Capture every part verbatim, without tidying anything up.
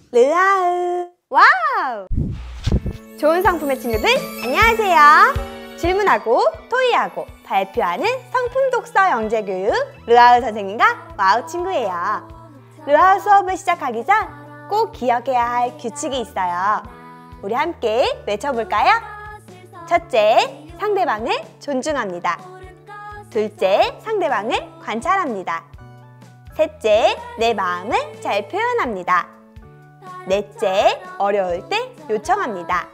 르하으. 와우! 좋은 성품의 친구들 안녕하세요. 질문하고 토의하고 발표하는 성품 독서 영재 교육 르하으 선생님과 와우 친구예요. 르하으 수업을 시작하기 전 꼭 기억해야 할 규칙이 있어요. 우리 함께 외쳐볼까요? 첫째, 상대방을 존중합니다. 둘째, 상대방을 관찰합니다. 셋째, 내 마음을 잘 표현합니다. 넷째, 어려울 때 요청합니다.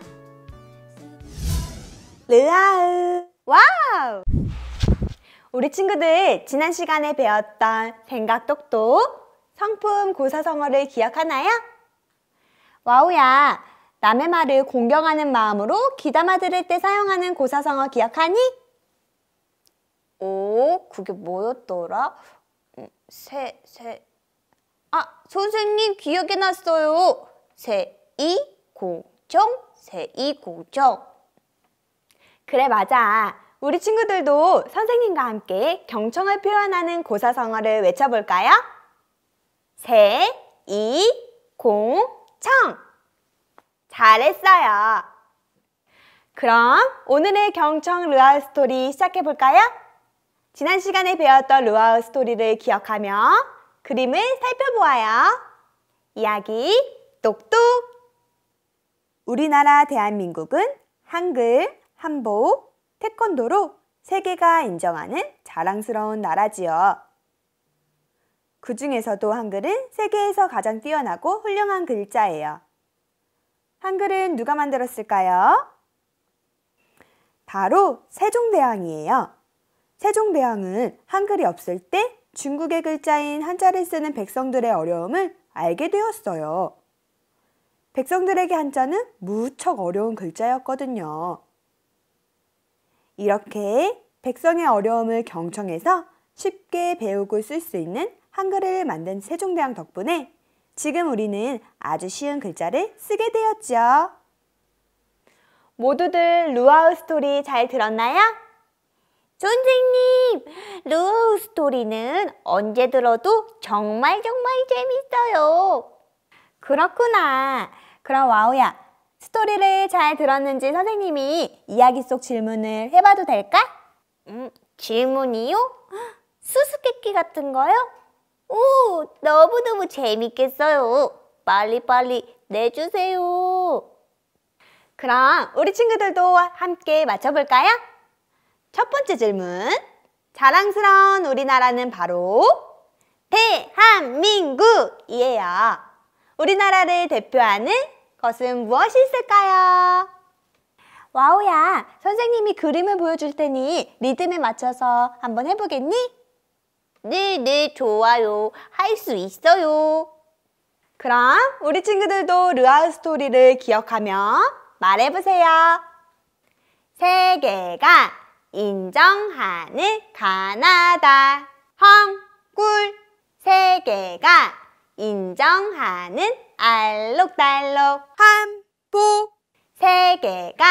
르하으. 와우! 우리 친구들 지난 시간에 배웠던 생각똑똑, 성품 고사성어를 기억하나요? 와우야, 남의 말을 공경하는 마음으로 귀담아 들을 때 사용하는 고사성어 기억하니? 오, 그게 뭐였더라? 세, 세... 아, 선생님 기억이 났어요. 세이공정, 세이공정. 그래, 맞아. 우리 친구들도 선생님과 함께 경청을 표현하는 고사성어를 외쳐볼까요? 세이공청. 잘했어요. 그럼 오늘의 경청 르하으 스토리 시작해볼까요? 지난 시간에 배웠던 르하으 스토리를 기억하며 그림을 살펴보아요. 이야기 똑똑. 우리나라 대한민국은 한글, 한복, 태권도로 세계가 인정하는 자랑스러운 나라지요. 그 중에서도 한글은 세계에서 가장 뛰어나고 훌륭한 글자예요. 한글은 누가 만들었을까요? 바로 세종대왕이에요. 세종대왕은 한글이 없을 때 중국의 글자인 한자를 쓰는 백성들의 어려움을 알게 되었어요. 백성들에게 한자는 무척 어려운 글자였거든요. 이렇게 백성의 어려움을 경청해서 쉽게 배우고 쓸 수 있는 한글을 만든 세종대왕 덕분에 지금 우리는 아주 쉬운 글자를 쓰게 되었죠. 모두들 르하으 스토리 잘 들었나요? 선생님, 르하으 스토리는 언제 들어도 정말 정말 재밌어요. 그렇구나. 그럼 와우야, 스토리를 잘 들었는지 선생님이 이야기 속 질문을 해봐도 될까? 음, 질문이요? 수수께끼 같은 거요? 오, 너무너무 재밌겠어요. 빨리빨리 내주세요. 그럼 우리 친구들도 함께 맞춰볼까요? 첫 번째 질문. 자랑스러운 우리나라는 바로 대한민국이에요. 우리나라를 대표하는 것은 무엇이 있을까요? 와우야, 선생님이 그림을 보여줄 테니 리듬에 맞춰서 한번 해보겠니? 네, 네, 좋아요. 할 수 있어요. 그럼 우리 친구들도 르하으 스토리를 기억하며 말해보세요. 세계가 인정하는 가나다. 헝꿀. 세계가 인정하는 알록달록. 한복. 세계가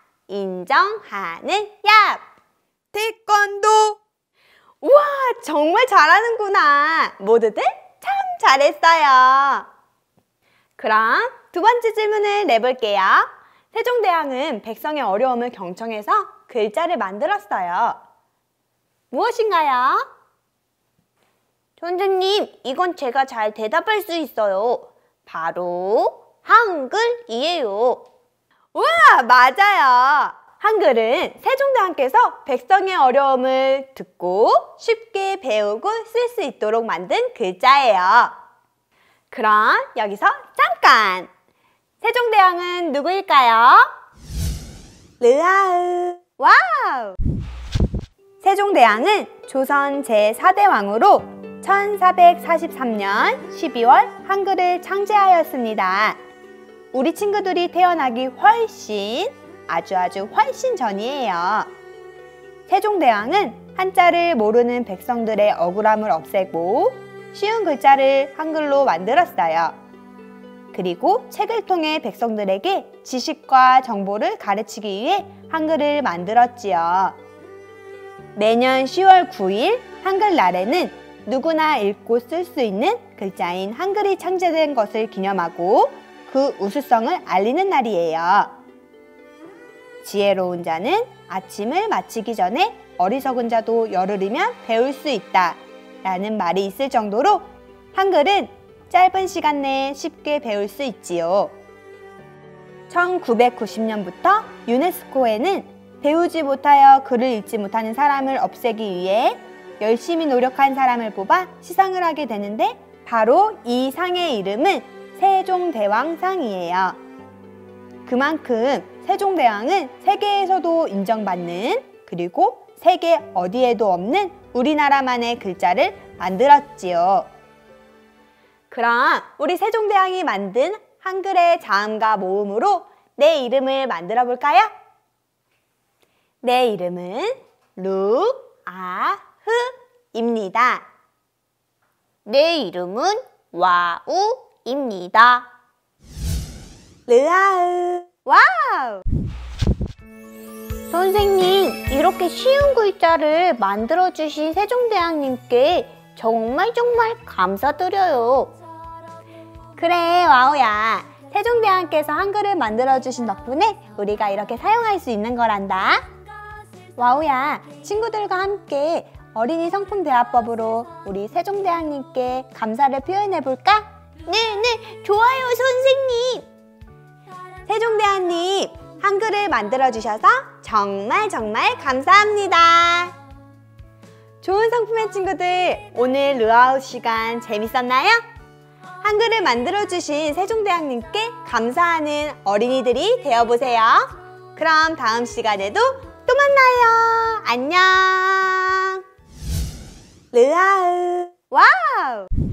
인정하는 얍. 태권도. 우와, 정말 잘하는구나. 모두들 참 잘했어요. 그럼 두 번째 질문을 내볼게요. 세종대왕은 백성의 어려움을 경청해서 글자를 만들었어요. 무엇인가요? 선생님, 이건 제가 잘 대답할 수 있어요. 바로 한글이에요. 우와, 맞아요. 한글은 세종대왕께서 백성의 어려움을 듣고 쉽게 배우고 쓸 수 있도록 만든 글자예요. 그럼 여기서 잠깐! 세종대왕은 누구일까요? 르하으. 와우! 세종대왕은 조선 제사 대 왕으로 천사백사십삼 년 십이월 한글을 창제하였습니다. 우리 친구들이 태어나기 훨씬 아주 아주 훨씬 전이에요. 세종대왕은 한자를 모르는 백성들의 억울함을 없애고 쉬운 글자를 한글로 만들었어요. 그리고 책을 통해 백성들에게 지식과 정보를 가르치기 위해 한글을 만들었지요. 매년 시월 구일 한글날에는 누구나 읽고 쓸 수 있는 글자인 한글이 창제된 것을 기념하고 그 우수성을 알리는 날이에요. 지혜로운 자는 아침을 마치기 전에 어리석은 자도 열흘이면 배울 수 있다 라는 말이 있을 정도로 한글은 짧은 시간 내에 쉽게 배울 수 있지요. 천구백구십 년부터 유네스코에는 배우지 못하여 글을 읽지 못하는 사람을 없애기 위해 열심히 노력한 사람을 뽑아 시상을 하게 되는데 바로 이 상의 이름은 세종대왕상이에요. 그만큼 세종대왕은 세계에서도 인정받는 그리고 세계 어디에도 없는 우리나라만의 글자를 만들었지요. 그럼 우리 세종대왕이 만든 한글의 자음과 모음으로 내 이름을 만들어 볼까요? 내 이름은 루아흐입니다. 내 이름은 와우입니다. 르아흐. 와우! 선생님, 이렇게 쉬운 글자를 만들어주신 세종대왕님께 정말 정말 감사드려요. 그래, 와우야. 세종대왕께서 한글을 만들어주신 덕분에 우리가 이렇게 사용할 수 있는 거란다. 와우야, 친구들과 함께 어린이 성품대화법으로 우리 세종대왕님께 감사를 표현해볼까? 네, 네, 좋아요, 선생님. 세종대왕님, 한글을 만들어주셔서 정말 정말 감사합니다. 좋은 성품의 친구들, 오늘 르아웃 시간 재밌었나요? 한글을 만들어주신 세종대왕님께 감사하는 어린이들이 되어보세요. 그럼 다음 시간에도 또 만나요. 안녕. 르아웃. 와우!